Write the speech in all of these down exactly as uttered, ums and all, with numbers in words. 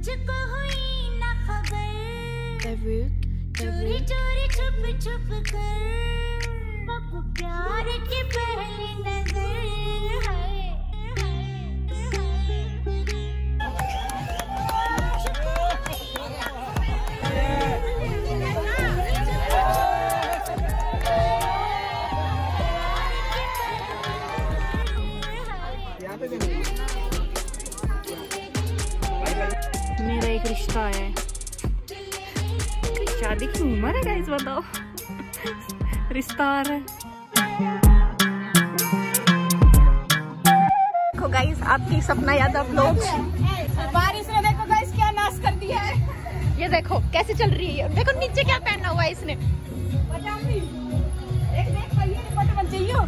मुझको हुई ना खबर, चोरी चोरी छुप छुप कर, अब प्यार की पहली नजर है। मेरा एक रिश्ता है, शादी की उम्र है गाइस, बताओ रिश्ता आ रहा है। देखो गाइस, आपकी सपना यादव लोग बारिश ने देखो गाइस क्या नाश कर दिया है। ये देखो कैसे चल रही है, देखो नीचे क्या पहना हुआ है इसने। एक देख ये फोटो बन चाहिए।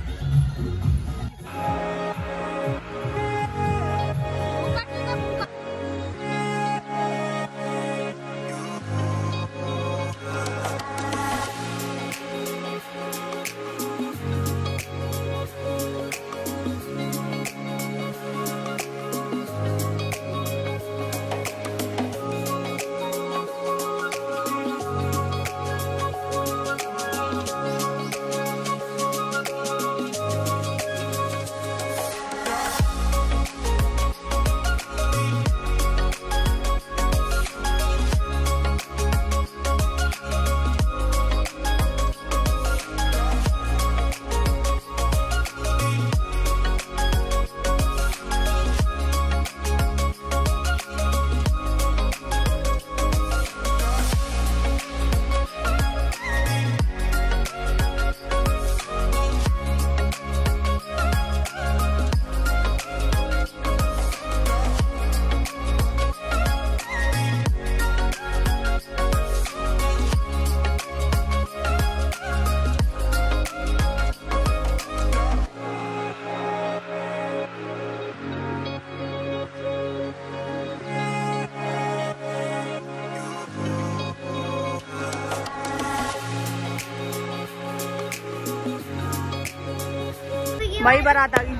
भाई बारात आ गई,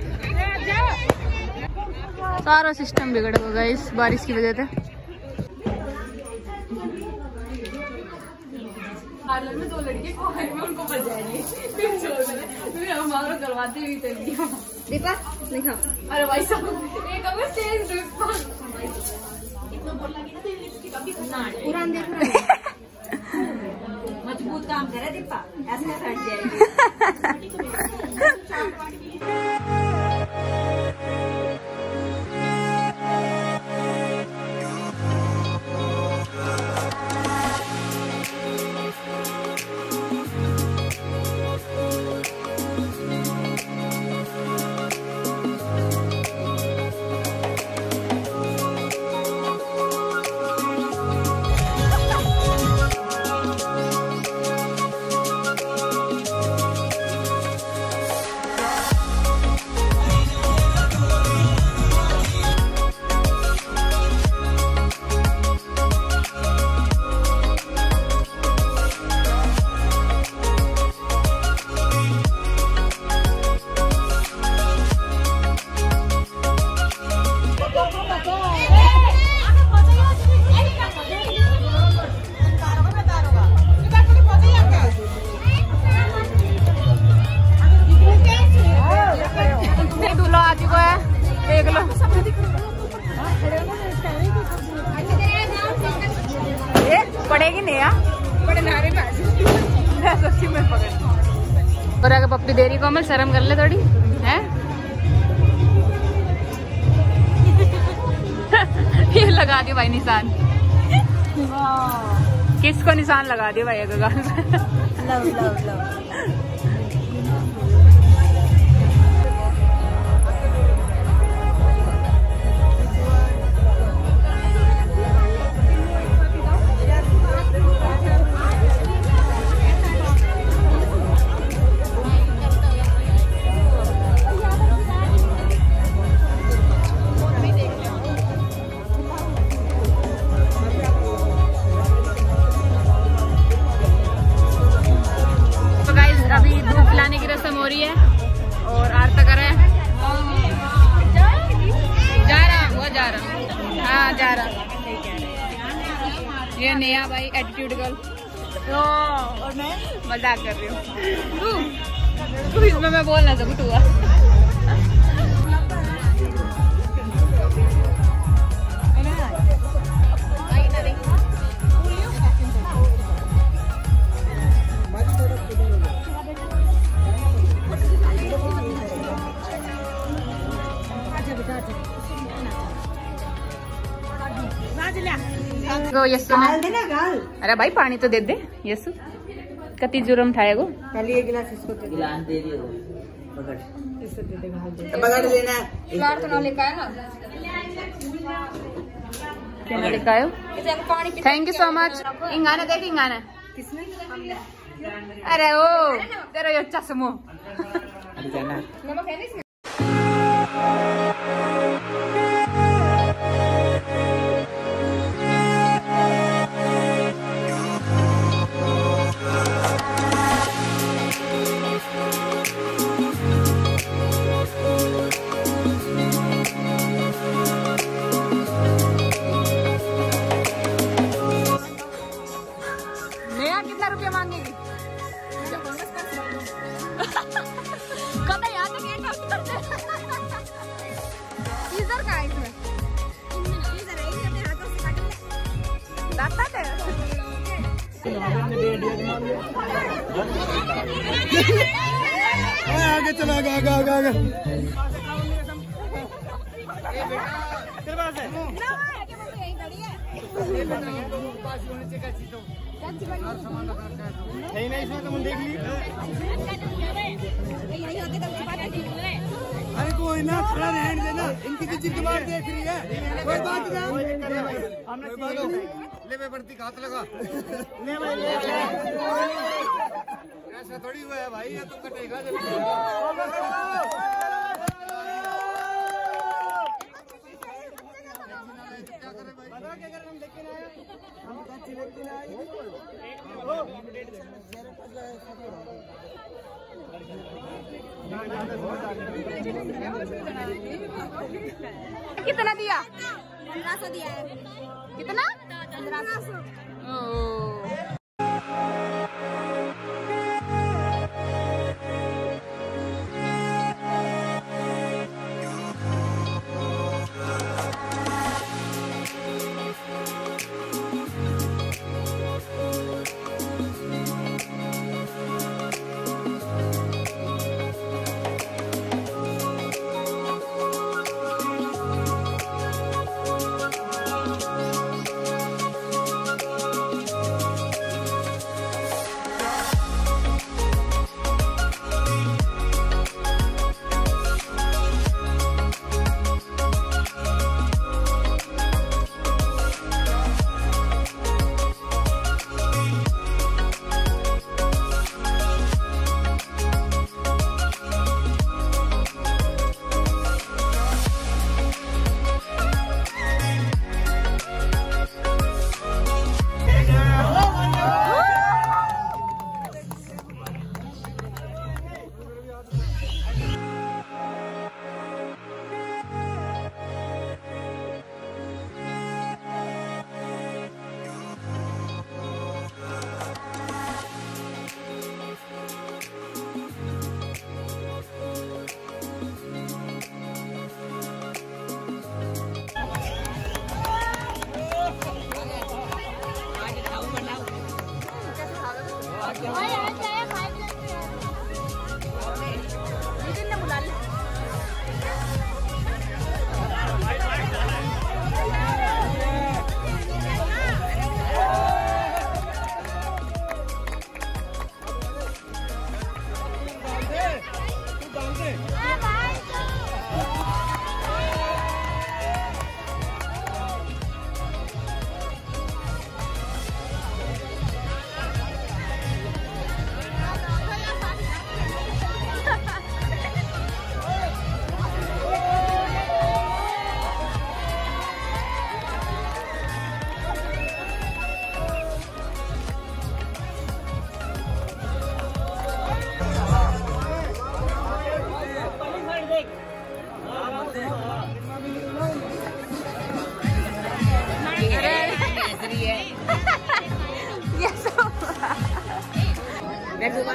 सारा सिस्टम बिगड़ गया इस बारिश की वजह से। पार्लर में दो लड़के को में उनको बच जाएंगे, फिर छोड़ दे हमारा करवाते हुए चलिए। दीपा दिखा, अरे भाई सब एक अगर चेंज इतना बोल लगी ना पुरान देख मजबूत काम करे दीपा, ऐसे हट जाएगी। पड़ेगी नहीं यार, बड़े नारे में सच्ची में पकड़। और अगर पप्पी देरी को मैं शर्म कर ले थोड़ी है। ये लगा दियो भाई निशान, किसको निशान लगा दियो भाई अगर लव लव लव। ये नया भाई एटीट्यूड गर्ल। और मैं मजाक कर रही हूँ। तू तू इसमें मैं बोल ना सकूँ। तू यस्सु ने अरे भाई पानी तो दे दे यस्सु कति जुर्म ठाएगो। पहले एक गिलास इसको गिलास दे दियो पकड़ इससे दे देगा पकड़ लेना यार तो ना लेके आया ना क्या लेके आयो। Thank you so much. इंगाना देख इंगाना किसने अरे ओ तेरा ये चश्मो अभी जाना नमक है इसमें। कितना रुपया मांगेगी? कदा यहाँ तक एक हाथ कर दे। सीजर का है इसमें। सीजर है ये अपने हाथों से काट ले। दाता दे। आगे चलो आगे आगे आगे आगे। तेरे पास है? ना आगे मम्मी यहीं खड़ी है। नहीं नहीं इसमें तुम देख ली। अरे कोई ना खड़ा रहने देना इनकी किसी दिमाग देख रही है कोई बात ना। ले मैं बढ़ती हाथ लगा ले भाई ले ऐसा थोड़ी हुआ है भाई ये तो कटेगा जब क्या करे भाई बता क्या करे हम लेके आए हम अच्छी लेके आए कितना दिया? पंद्रह सौ दिया है। कितना? पंद्रह सौ।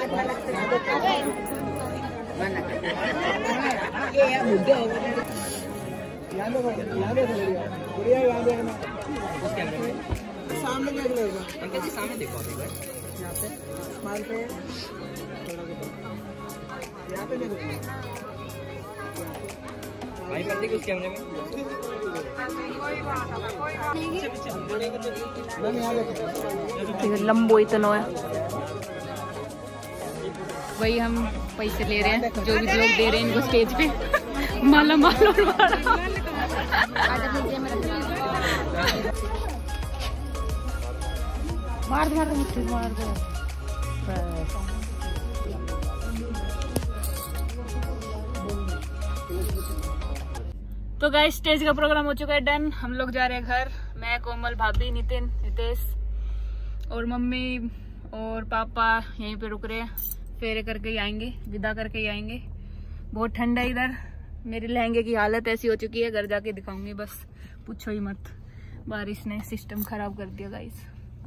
सामने अंकल जी, सामने देखो यहाँ पे स्माइल पे यहाँ पे देखो भाई कर देगी उस कैमरे में। लंबो इतना है, वही हम पैसे ले रहे हैं, जो भी लोग दे रहे हैं इनको स्टेज पे माला माल और माला। मार मार मुझे मार दो। तो गाइस स्टेज का प्रोग्राम हो चुका है डन। हम लोग जा रहे हैं घर। मैं, कोमल, भाभी, नितिन, नितेश और मम्मी और पापा यहीं पे रुक रहे हैं। फेरे करके ही आएंगे, विदा करके ही आएंगे। बहुत ठंडा है इधर। मेरे लहंगे की हालत ऐसी हो चुकी है, घर जाके दिखाऊंगी, बस पूछो ही मत। बारिश ने सिस्टम खराब कर दिया गाइस,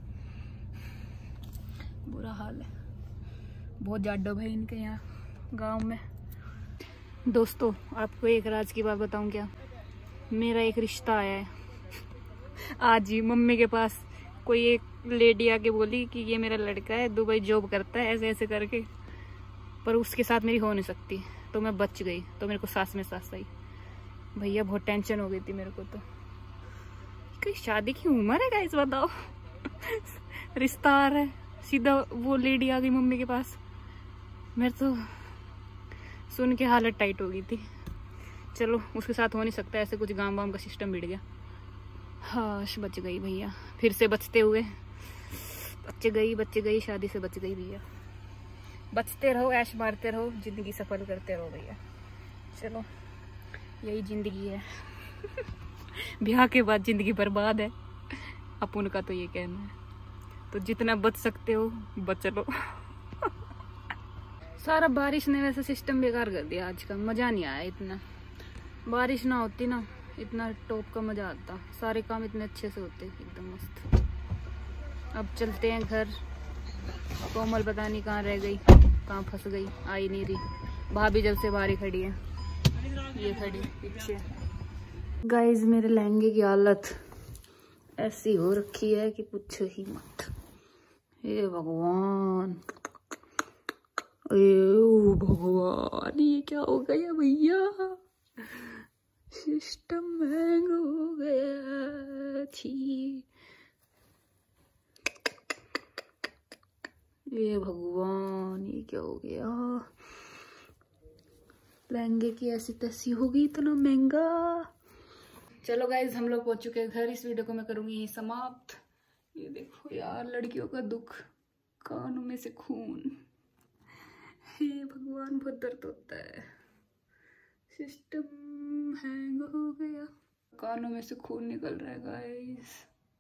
बुरा हाल है। बहुत जाडो भाई इनके यहाँ गांव में। दोस्तों आपको एक राज की बात बताऊं क्या? मेरा एक रिश्ता आया है आज ही। मम्मी के पास कोई एक लेडी आके बोली कि ये मेरा लड़का है, दुबई जॉब करता है, ऐसे ऐसे करके, पर उसके साथ मेरी हो नहीं सकती। तो मैं बच गई, तो मेरे को सास में सास आई। भैया बहुत टेंशन हो गई थी मेरे को। तो कोई शादी की उम्र है गाइस बताओ। रिश्ता आ रहा है, सीधा वो लेडी आ गई मम्मी के पास। मेरे तो सुन के हालत टाइट हो गई थी। चलो उसके साथ हो नहीं सकता, ऐसे कुछ गांव वाम का सिस्टम बिगड़ गया। हाँ बच गई भैया, फिर से बचते हुए। बच गई बच गई शादी से बच गई भैया। बचते रहो, ऐश मारते रहो, जिंदगी सफल करते रहो भैया। चलो यही जिंदगी है। ब्याह के बाद जिंदगी बर्बाद है, अपन का तो ये कहना है। तो जितना बच सकते हो बच लो। सारा बारिश ने वैसे सिस्टम बेकार कर दिया आज का। मजा नहीं आया इतना। बारिश ना होती ना, इतना टॉप का मजा आता। सारे काम इतने अच्छे से होते, एकदम मस्त। अब चलते हैं घर। कोमल पता नहीं कहाँ रह गई, कहाँ फंस गई, आई नहीं रही। भाभी जब से बाहर ही खड़ी है, ये खड़ी पीछे। गाइस मेरे लहंगे की हालत ऐसी हो रखी है कि पूछो ही मत। हे भगवान, ओ भगवान, ये क्या हो गया भैया? सिस्टम हैंग हो गया छी। ये भगवान, ये क्या हो गया? लहंगे की ऐसी तैसी हो गई, इतना महंगा। चलो गाइज हम लोग पहुंच चुके हैं घर। इस वीडियो को मैं करूंगी यहीं समाप्त। ये देखो यार, लड़कियों का दुख, कानों में से खून। हे भगवान, बहुत दर्द होता है। सिस्टम हैंग हो गया, कानों में से खून निकल रहा है गाइस।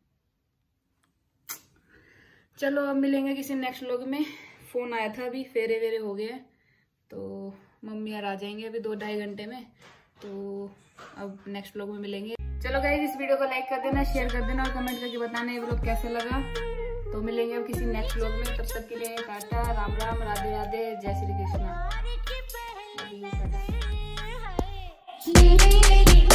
चलो अब मिलेंगे किसी नेक्स्ट व्लॉग में। फोन आया था अभी, फेरे वेरे हो गए, तो मम्मी यार आ जाएंगे अभी दो ढाई घंटे में। तो अब नेक्स्ट व्लॉग में मिलेंगे। चलो गाइस इस वीडियो को लाइक कर देना, शेयर कर देना और कमेंट करके बताना ये व्लॉग कैसे लगा। तो मिलेंगे अब किसी नेक्स्ट व्लॉग में। तब तक के लिए टाटा, राम राम, राधे राधे, जय श्री कृष्णा।